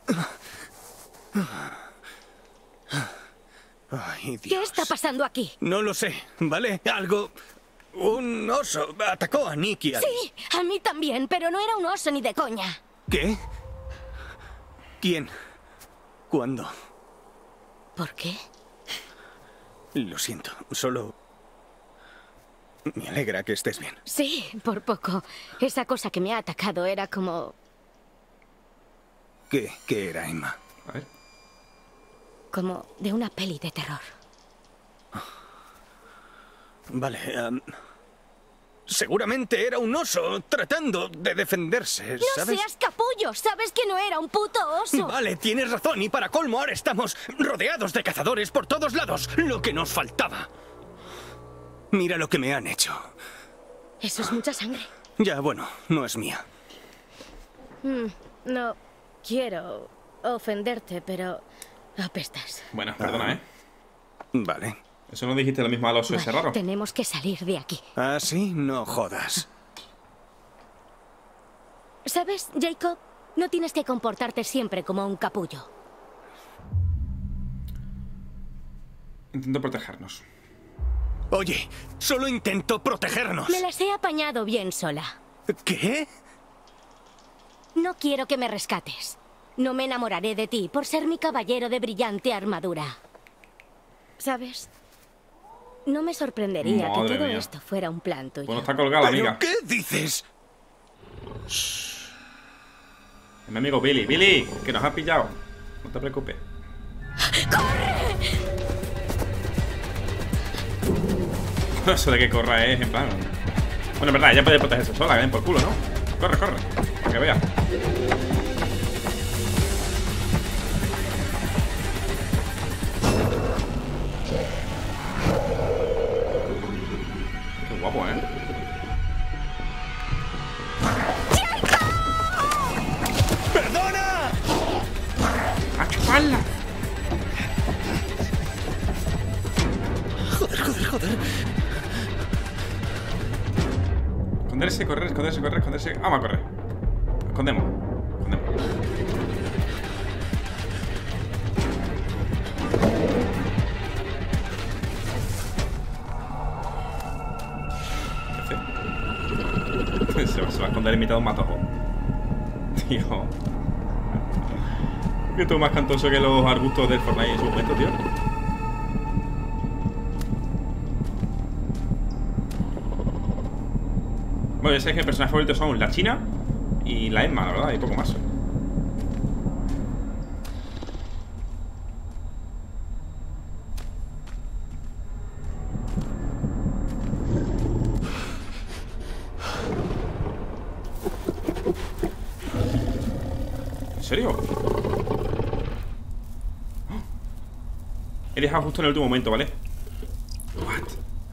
Ay, Dios.
¿Qué está pasando aquí?
No lo sé, ¿vale? Algo... Un oso atacó a Nicky.
Sí, a mí también, pero no era un oso ni de coña.
¿Qué? ¿Quién? ¿Cuándo?
¿Por qué?
Lo siento, solo... Me alegra que estés bien.
Sí, por poco. Esa cosa que me ha atacado era como...
¿Qué era, Emma?
A ver.
como de una peli de terror.
Vale, seguramente era un oso tratando de defenderse, ¿sabes?
¡No seas capullo! ¡Sabes que no era un puto oso!
Vale, tienes razón, y para colmo ahora estamos rodeados de cazadores por todos lados. Lo que nos faltaba. Mira lo que me han hecho.
Eso es mucha sangre.
Ya, bueno, no es mía.
No quiero ofenderte, pero apestas.
Bueno, perdona,
Vale.
Eso no dijiste lo mismo al oso ese raro.
Tenemos que salir de aquí.
¿Ah, sí? No jodas.
¿Sabes, Jacob? No tienes que comportarte siempre como un capullo.
Intento protegernos.
Oye, solo intento protegernos.
Me las he apañado bien sola.
¿Qué?
No quiero que me rescates. No me enamoraré de ti por ser mi caballero de brillante armadura. ¿Sabes? No me sorprendería
Madre
que todo
mía.
esto fuera un plan tuyo.
Bueno, está colgada la amiga.
¿Qué dices?
Es mi amigo Billy. Billy, que nos ha pillado. No te preocupes. Eso de que corra es en plan... Bueno, en verdad, ella puede protegerse sola, que den por culo, ¿no? Corre, corre, para que vea. Qué guapo, ¿eh?
¡Perdona!
¡A chuparla!
Joder.
Esconderse, correr, esconderse. Vamos a correr. Escondemos. Se va a esconder en mitad de un matojo. Tío. Que tú más cantoso que los arbustos del Fortnite en su momento, tío. Bueno, ya sabéis que mis personajes favoritos son la China y la Emma, la verdad, y poco más. serio? He dejado justo en el último momento, ¿vale? What?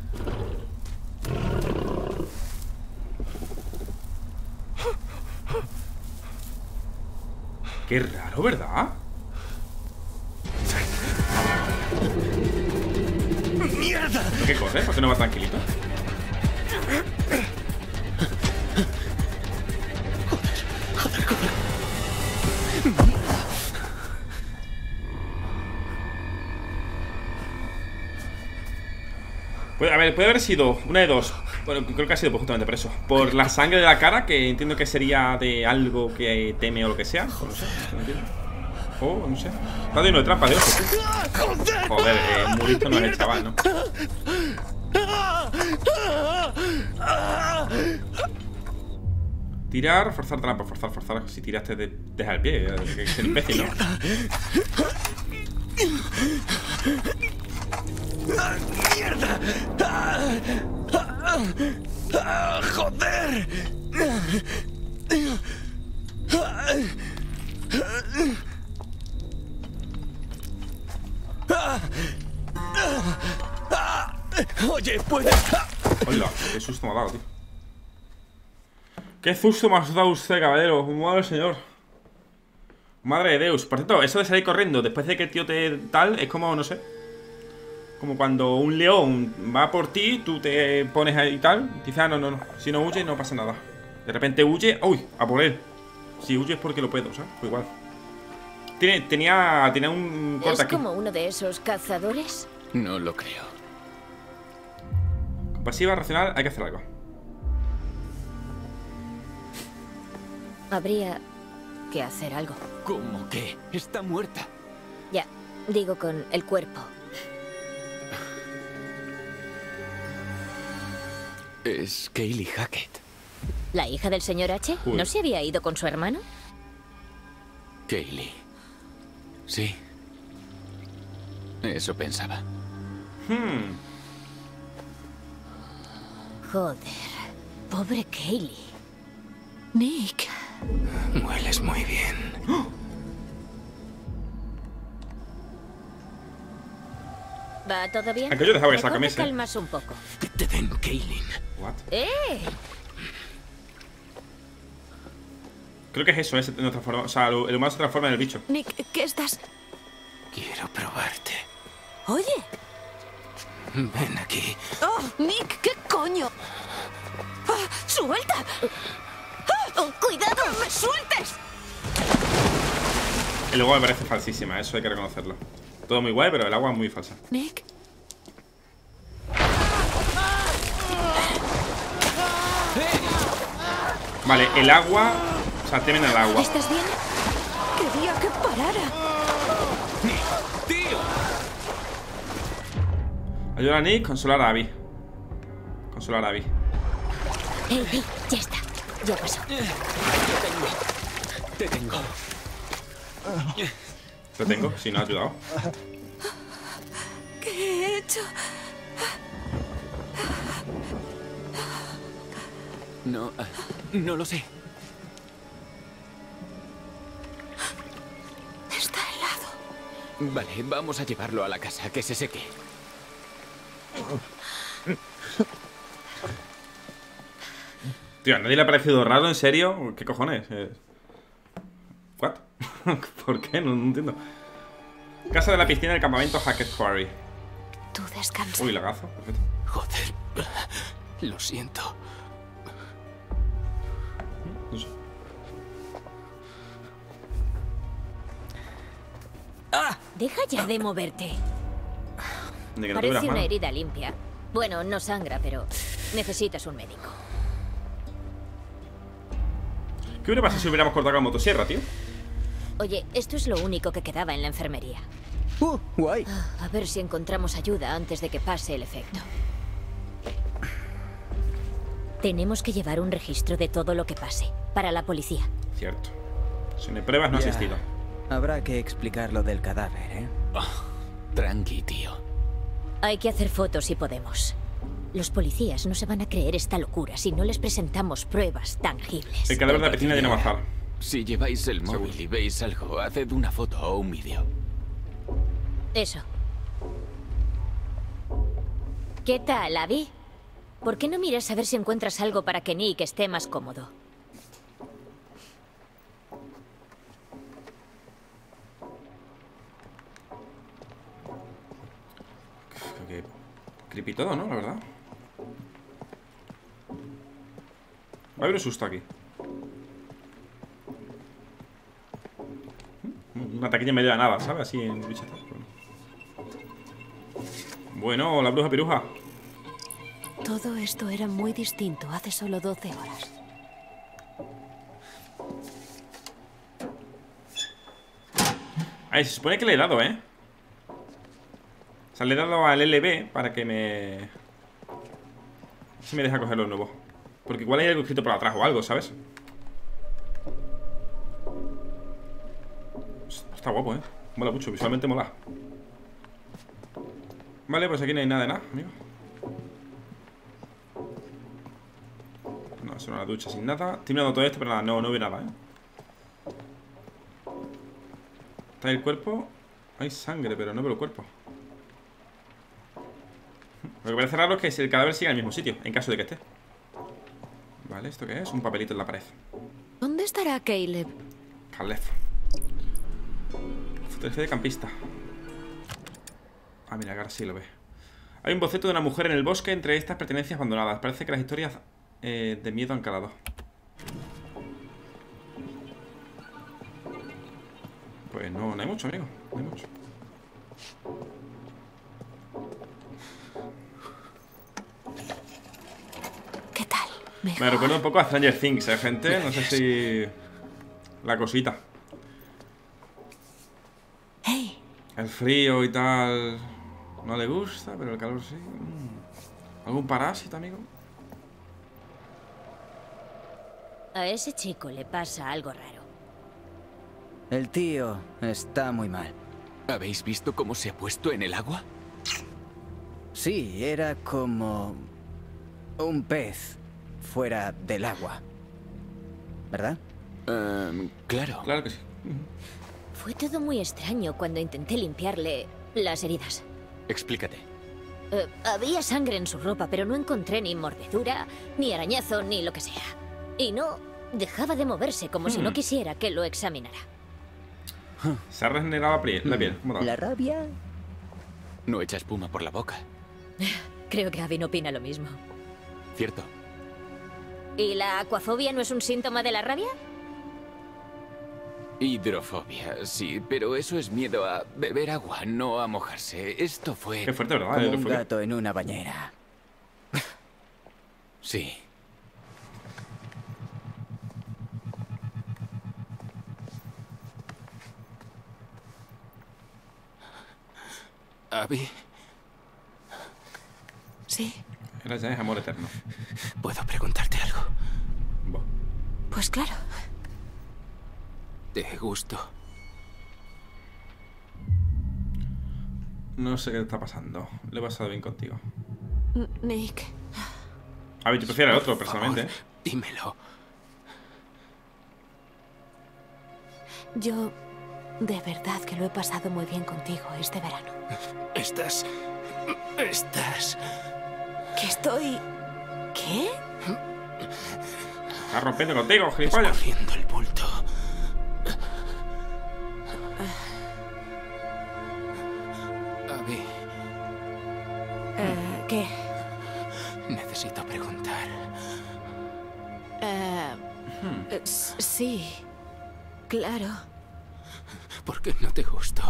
Qué raro, ¿verdad?
¡Mierda!
¿Por qué corre? ¿Por qué no va tranquilito? A ver, puede haber sido una de dos. Bueno, creo que ha sido justamente por eso. Por la sangre de la cara, que entiendo que sería de algo que teme o lo que sea. O no sé, no entiendo. O no sé. Está lleno de trampas de oso, ¿sí? Joder, Muristo no es el chaval, ¿no? Tirar, forzar trampa, forzar. Si tiraste, deja el pie. Que es el imbécil, ¿no?
¡Mierda! ¡Joder! Oye, puedes...
Hola, qué susto me ha dado, tío. Qué susto me ha dado usted, caballero. Madre señor. Madre de Deus. Por cierto, eso de salir corriendo después de que el tío te tal, es como, no sé, como cuando un león va por ti, tú te pones ahí y tal. Quizá no. Si no huye, no pasa nada. De repente huye, uy, a por él. Si huye es porque lo puedo, ¿sabes? Pues igual. Tenía un corte aquí.
¿Es como uno de esos cazadores?
No lo creo.
Compasiva, racional, hay que hacer algo.
Habría que hacer algo.
¿Cómo que? Está muerta.
Ya, digo con el cuerpo.
Es Kaylee Hackett.
¿La hija del señor H?
Uy.
¿No se había ido con su hermano?
Kaylee. Sí. Eso pensaba.
Joder, pobre Kaylee. Nick.
Hueles muy bien.
¿Va todo bien?
Aquello dejaba que
Mejor
saque
te
ese.
calmas un poco.
Te ven, Kaylin.
What? Creo que es eso, no transforma, o sea, el humano se transforma en el bicho.
Nick, ¿qué estás...?
Quiero probarte.
Oye.
Ven aquí.
Oh, Nick, ¿qué coño? Ah, ¡suelta! Oh, ¡cuidado! ¡Me sueltes!
El agua me parece falsísima, eso hay que reconocerlo. Todo muy guay, pero el agua es muy falsa.
Nick.
Vale, el agua... O sea, temen al agua.
¿Estás bien? Quería que parara.
¡Tío!
Ayuda a Nick, consolar a Abby. Consolar a Abby.
Hey, ya está. Ya pasó.
Te tengo.
Te tengo, si no ha ayudado.
¿Qué he hecho?
No lo sé.
Está helado.
Vale, vamos a llevarlo a la casa, que se seque.
Tío, ¿a nadie le ha parecido raro, en serio? ¿Qué cojones? ¿What? ¿Por qué? No entiendo. Casa de la piscina del campamento Hackett Quarry.
Tú descansa.
Uy, lagazo, perfecto.
Joder. Lo siento.
No sé.
Deja ya de moverte.
De que no tuve las
Parece una
manos.
herida limpia. Bueno, no sangra, pero necesitas un médico.
¿Qué hubiera pasado si hubiéramos cortado con motosierra, tío?
Oye, esto es lo único que quedaba en la enfermería.
Guay.
A ver si encontramos ayuda antes de que pase el efecto. Tenemos que llevar un registro de todo lo que pase, para la policía.
Cierto. Sin pruebas no ha
Ya.
existido.
Habrá que explicar lo del cadáver, ¿eh?
Tranqui, tío.
Hay que hacer fotos si podemos. Los policías no se van a creer esta locura si no les presentamos pruebas tangibles.
El cadáver de la piscina llena de bazar.
Si lleváis el móvil
Seguro.
y veis algo, haced una foto o un vídeo.
Eso. ¿Qué tal, Abby? ¿Por qué no miras a ver si encuentras algo para que Nick esté más cómodo?
Que creepy todo, ¿no? La verdad. Va a haber un susto aquí. Una taquilla en medio de la nada, ¿sabes? Así en bicheta. Bueno, la bruja piruja.
Todo esto era muy distinto hace solo 12 horas.
Ay, se supone que le he dado, ¿eh? O sea, le he dado al LB para que me... Si me deja coger los nuevos. Porque igual hay algo escrito por atrás o algo, ¿sabes? Está guapo, ¿eh? Mola mucho, visualmente mola. Vale, pues aquí no hay nada de nada, amigo. No, es una ducha sin nada. Estoy mirando todo esto, pero nada, no veo nada, ¿eh? Está el cuerpo. Hay sangre, pero no veo el cuerpo. Lo que parece raro es que el cadáver siga en el mismo sitio, en caso de que esté. Vale, ¿esto qué es? Un papelito en la pared.
¿Dónde estará Caleb?
Caleb. Fotografía de campista. Ah, mira, ahora sí lo ve. Hay un boceto de una mujer en el bosque entre estas pertenencias abandonadas. Parece que las historias de miedo han calado. Pues no hay mucho, amigo. No hay mucho.
¿Qué tal?
Me recuerda un poco a Stranger Things, ¿eh, gente? No sé si... La cosita.
Hey.
El frío y tal... No le gusta, pero el calor sí. ¿Algún parásito, amigo?
A ese chico le pasa algo raro.
El tío está muy mal.
¿Habéis visto cómo se ha puesto en el agua?
Sí, era como un pez fuera del agua. ¿Verdad?
Claro.
Claro que sí.
Fue todo muy extraño cuando intenté limpiarle las heridas.
Explícate.
Había sangre en su ropa, pero no encontré ni mordedura, ni arañazo, ni lo que sea. Y no dejaba de moverse, como si no quisiera que lo examinara.
Se ha regenerado la piel. ¿Cómo tal?
¿La rabia?
No echa espuma por la boca.
Creo que Abby no opina lo mismo.
¿Cierto?
¿Y la acuafobia no es un síntoma de la rabia?
Hidrofobia, sí, pero eso es miedo a beber agua, no a mojarse. Esto fue...
Qué fuerte, ¿verdad?
Como un gato en una bañera.
Sí. Abby,
Sí,
Era ya es amor eterno.
¿puedo preguntarte algo?
Buah.
pues claro.
¿Te gusto?
No sé qué está pasando. Le he pasado bien contigo.
Nick.
A ver, yo prefiero al otro,
Por
personalmente.
favor, dímelo.
Yo de verdad que lo he pasado muy bien contigo este verano.
Estás...
Que estoy... ¿Qué?
Está rompiendo contigo, gilipollas.
Escurriendo el bulto. Abby,
¿Qué?
necesito preguntar.
Sí. Claro.
¿Por qué no te gustó?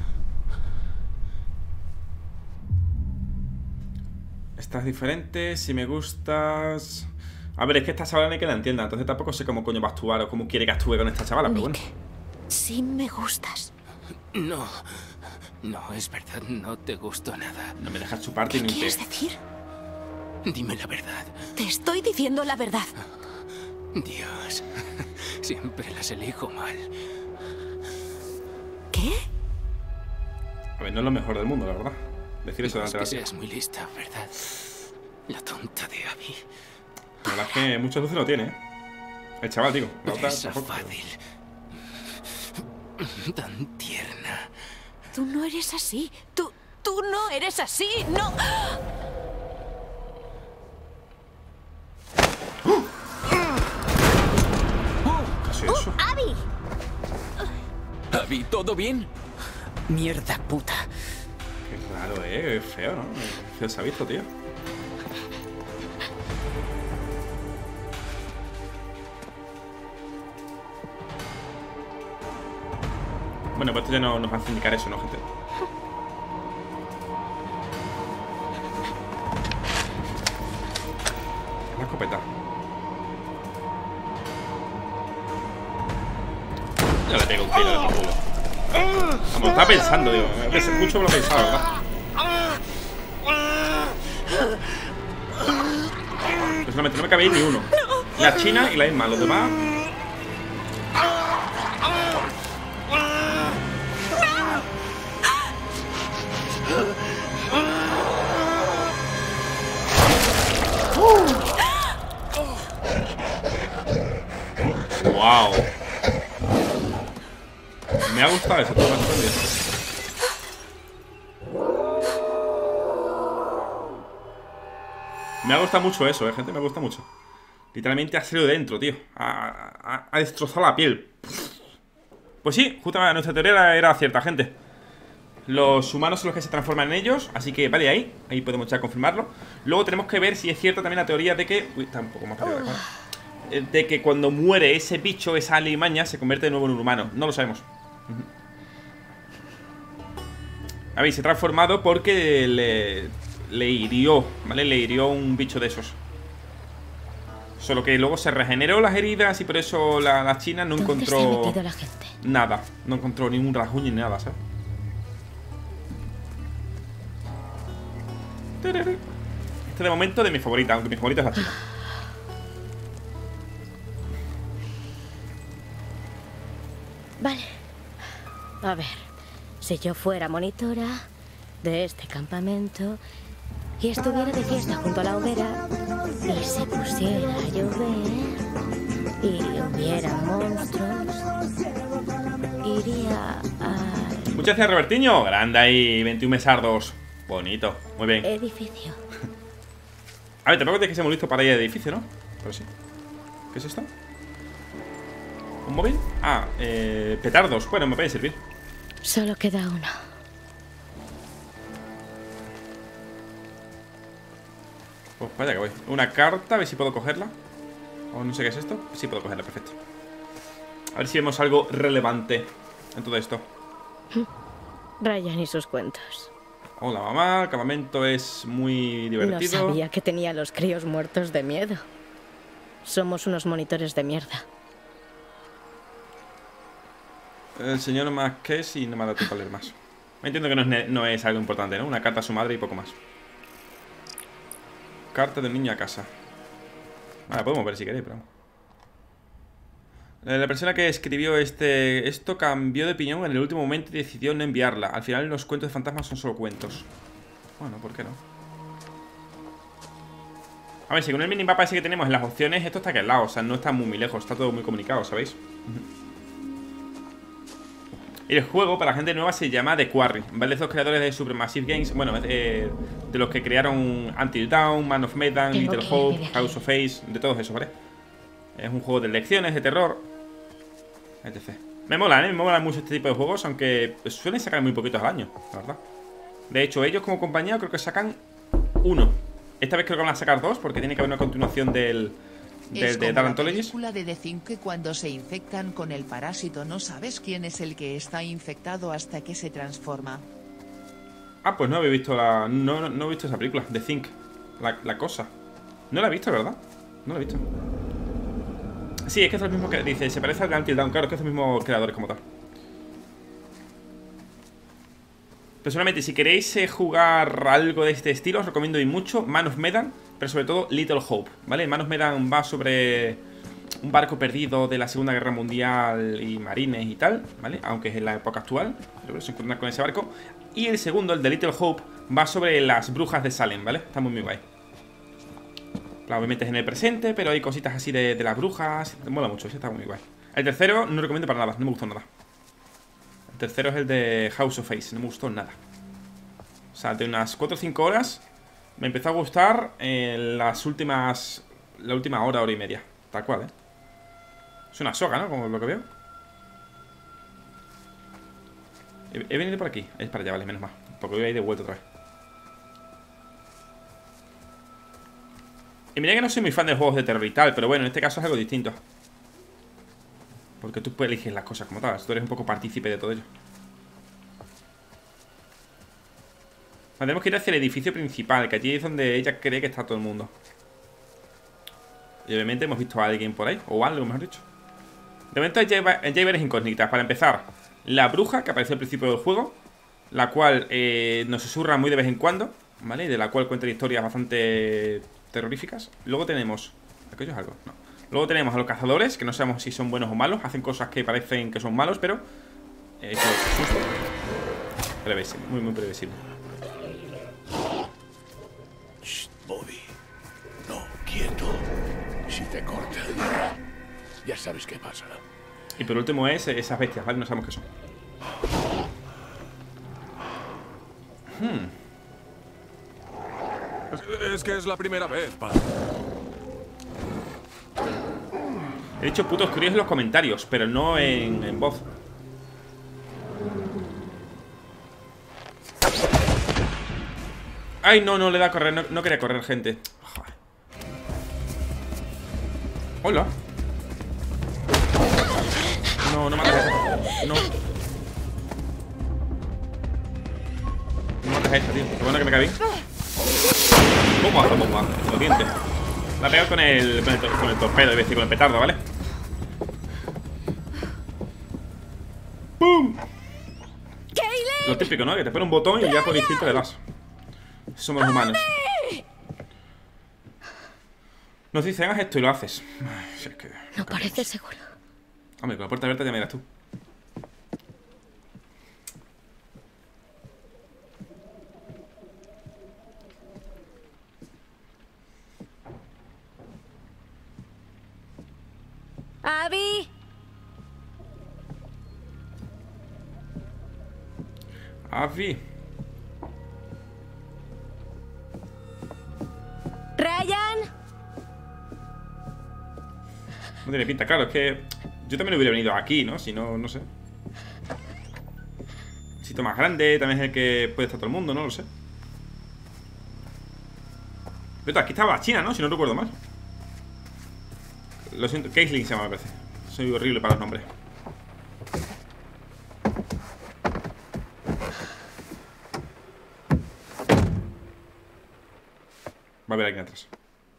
Estás diferente, si me gustas... A ver, es que esta chavala no hay que la entienda. Entonces tampoco sé cómo coño va a actuar o cómo quiere que actúe con esta chavala, pero bueno.
Sí me gustas.
No, no, es verdad, no te gustó nada.
No me dejas chuparte
¿Qué
ni un
quieres
té.
decir?
Dime la verdad.
Te estoy diciendo la verdad.
Dios, siempre las elijo mal.
¿Qué?
A ver, no es lo mejor del mundo, la verdad. Decir eso
No es
delante de
que
la tía.
seas muy lista, ¿verdad? La tonta de Abby.
La verdad es que muchas luces no tiene, ¿eh? El chaval, digo. La otra
Esa
tampoco.
fácil. Tan tierna.
Tú no eres así. Tú no eres así. No.
Casi eso.
¡Abby!
Abby, ¿todo bien?
Mierda puta.
Qué raro, es feo, ¿no? Feo se ha visto, tío. Bueno, pues esto ya no nos va a indicar eso, ¿no, gente? La escopeta. Ya le pego un tiro de culo. Como estaba pensando, digo, mucho me lo pensaba, ¿verdad? Personalmente no me cabéis ni uno. La China y la Emma, los demás. Wow. Me ha gustado eso, todo bastante. Me ha gustado mucho eso, gente, me gusta mucho. Literalmente ha salido dentro, tío. Ha destrozado la piel. Pues sí, justamente nuestra teoría era cierta, gente. Los humanos son los que se transforman en ellos. Así que, vale, ahí podemos ya confirmarlo. Luego tenemos que ver si es cierta también la teoría de que... Uy, está un poco más para arriba, de que cuando muere ese bicho, esa alimaña, se convierte de nuevo en un humano. No lo sabemos. A ver, se ha transformado porque le hirió, ¿vale? Le hirió un bicho de esos. Solo que luego se regeneró las heridas y por eso la China no encontró...
¿Dónde se ha metido la gente?
Nada, no encontró ningún rasguño ni nada, ¿sabes? Este de momento de mi favorita, aunque mi favorita es la China.
Vale. A ver, si yo fuera monitora de este campamento y estuviera de fiesta junto a la hoguera y se pusiera a llover y hubiera monstruos, iría al...
Muchas gracias, Robertiño. Grande ahí, 21 mesardos. Bonito, muy bien.
edificio.
A ver, tampoco tienes que ser muy listo para ir al edificio, ¿no? Pero sí. ¿Qué es esto? ¿Un móvil? Ah, petardos. Bueno, me puede servir.
Solo queda uno.
Pues vaya que voy. Una carta, a ver si puedo cogerla. O no sé qué es esto. Sí puedo cogerla, perfecto. A ver si vemos algo relevante en todo esto.
Ryan y sus cuentos.
Hola, mamá. El campamento es muy divertido.
No sabía que tenía a los críos muertos de miedo. Somos unos monitores de mierda.
El señor Marqués y no me ha dado tiempo a leer más. Entiendo que no es algo importante, ¿no? Una carta a su madre y poco más. Carta del niño a casa. Vale, podemos ver si queréis, pero... La persona que escribió esto cambió de opinión en el último momento y decidió no enviarla. Al final los cuentos de fantasmas son solo cuentos. Bueno, ¿por qué no? A ver, según el minimapa ese que tenemos en las opciones, esto está aquí al lado. O sea, no está muy lejos, está todo muy comunicado, ¿sabéis? Y el juego, para la gente nueva, se llama The Quarry, ¿vale? Estos creadores de Supermassive Games, bueno, de los que crearon Until Dawn, Man of Medan, Little Hope, House of Ace, de todos esos, ¿vale? Es un juego de lecciones, de terror, etc. Me molan, ¿eh? Me molan mucho este tipo de juegos, aunque suelen sacar muy poquitos al año, la verdad. De hecho, ellos como compañía creo que sacan uno. Esta vez creo que van a sacar dos, porque tiene que haber una continuación de Dark Anthologies.
Es como la película de The Thing, que cuando se infectan con el parásito no sabes quién es el que está infectado hasta que se transforma.
Ah, pues no había visto la... No he visto esa película, The Thing. La cosa. No la he visto, ¿verdad? No la he visto. Sí, es que es el mismo que dice, se parece al de Until Dawn, claro, es que es el mismo creadores como tal. Personalmente, si queréis jugar algo de este estilo, os recomiendo y mucho Man of Medan, pero sobre todo Little Hope, ¿vale? Man of Medan va sobre un barco perdido de la Segunda Guerra Mundial y marines y tal, ¿vale? Aunque es en la época actual, pero se encuentra con ese barco. Y el segundo, el de Little Hope, va sobre las brujas de Salem, ¿vale? Está muy guay. Obviamente es en el presente, pero hay cositas así de las brujas. Me mola mucho, ese está muy guay. El tercero no lo recomiendo para nada, no me gustó nada. El tercero es el de House of Face, no me gustó nada. O sea, de unas 4 o 5 horas me empezó a gustar las últimas... La última hora, hora y media. Tal cual, Es una soga, ¿no? Como lo que veo. He venido por aquí. Es para allá, vale, menos mal. Porque voy a ir de vuelta otra vez. Y mira que no soy muy fan de juegos de terror y tal, pero bueno, en este caso es algo distinto. Porque tú eliges las cosas como tal. Tú eres un poco partícipe de todo ello. Tenemos que ir hacia el edificio principal, que allí es donde ella cree que está todo el mundo. Y obviamente hemos visto a alguien por ahí, o algo, mejor dicho. De momento hay varias incógnitas. Para empezar, la bruja que apareció al principio del juego, la cual nos susurra muy de vez en cuando, ¿vale? Y de la cual cuentan historias bastante terroríficas. Luego tenemos... ¿Aquello es algo? No. Luego tenemos a los cazadores, que no sabemos si son buenos o malos. Hacen cosas que parecen que son malos, pero... previsible, muy previsible.
Shh, Bobby. No, quieto. Si te corta, ya sabes qué pasa.
Y por último es esas bestias, ¿vale? No sabemos qué son.
Es que es la primera vez, padre.
He dicho putos curiosos en los comentarios, pero no en voz. Ay, no le da a correr, no quería correr, gente. Joder. Hola. No mates a esa. No mates a esa, tío. Qué bueno que me caí. Bomba. Los dientes. La he pegado con el torpedo, es decir, con el petardo, ¿vale? ¡Pum! Lo típico, ¿no? Que te pone un botón y ya por instinto le das. Somos los humanos. Nos dicen, haz esto y lo haces. Si es que
no parece seguro.
Hombre, con la puerta abierta ya me dirás tú.
¡Abby!
Abby.
¡Ryan!
No tiene pinta, claro, es que yo también hubiera venido aquí, ¿no? Si no, no sé. Un sitio más grande, también es el que puede estar todo el mundo, no lo sé. Pero aquí estaba la China, ¿no? Si no recuerdo mal. Lo siento, Caitlin se llama, me parece. Soy horrible para los nombres. Va a haber alguien atrás.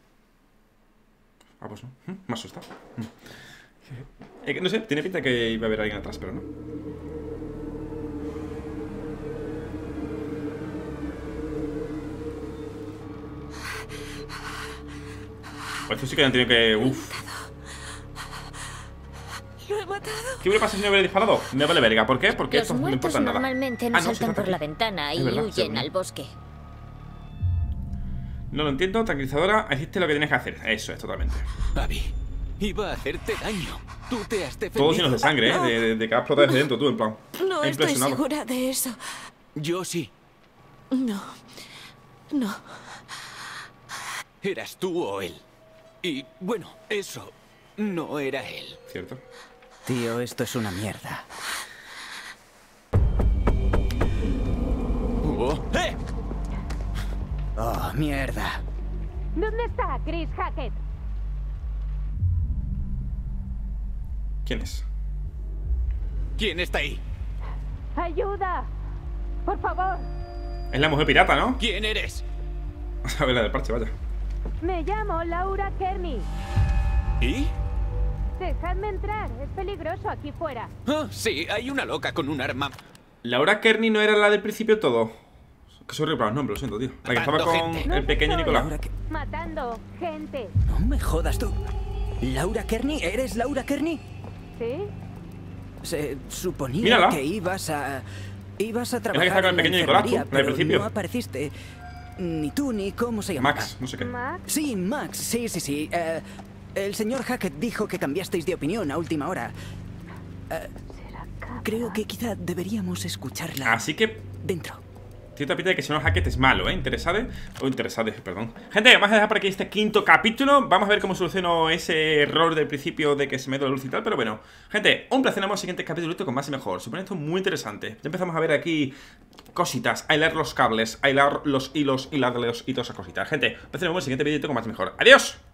Ah, pues no. Me ha asustado. No sé, tiene pinta que iba a haber alguien atrás, pero no. Pues esto sí que han tenido que... Uff.
Lo he matado.
¿Qué hubiera pasado si no hubiera disparado? Me vale verga. ¿Por qué? Porque
Los
esto no importa nada.
normalmente no saltan por la ventana y
verdad,
huyen al bosque.
No lo entiendo, tranquilizadora. Hiciste lo que tienes que hacer. Eso es, totalmente.
Abby, iba a hacerte daño. Tú te has defendido.
Todos llenos de sangre, ¿eh? De que has explotado desde dentro, tú, en plan.
No estoy segura de eso.
Yo sí.
No.
¿Eras tú o él? Y, bueno, eso no era él.
Cierto.
Tío, esto es una mierda.
¡Eh!
Oh, mierda.
¿Dónde está Chris Hackett?
¿Quién es?
¿Quién está ahí?
¡Ayuda! ¡Por favor!
Es la mujer pirata, ¿no?
¿Quién eres?
A ver, la del parche, vaya.
Me llamo Laura Kearney.
¿Y?
Dejadme entrar, es peligroso aquí fuera.
Ah, sí, hay una loca con un arma.
Laura Kearney no era la del principio todo. Que soy horrible para los nombres, lo siento, tío. La que estaba con el pequeño Nicolás.
Matando gente.
No me jodas tú. ¿Laura Kearney? ¿Eres Laura Kearney?
¿Sí?
Se suponía
Mírala.
que ibas a trabajar
es la que está con el pequeño Nicolás, tú, la del principio.
No apareciste. Ni tú ni cómo se llama.
Max, no sé qué.
Max.
Sí, Max, sí. El señor Hackett dijo que cambiasteis de opinión a última hora. Creo que quizá deberíamos escucharla.
Así que
dentro.
cierta pinta de que el señor Hackett es malo, interesade, perdón. Gente, vamos a dejar por aquí este quinto capítulo. Vamos a ver cómo soluciono ese error del principio de que se me dio la luz y tal. Pero bueno, gente, un placer. Nos vemos en el siguiente capítulo con más y mejor. Supone esto muy interesante. Ya empezamos a ver aquí cositas, a hilar los cables, a hilar los hilos y todas esas cositas. Gente, un placer. Nos vemos en el siguiente vídeo con más y mejor. ¡Adiós!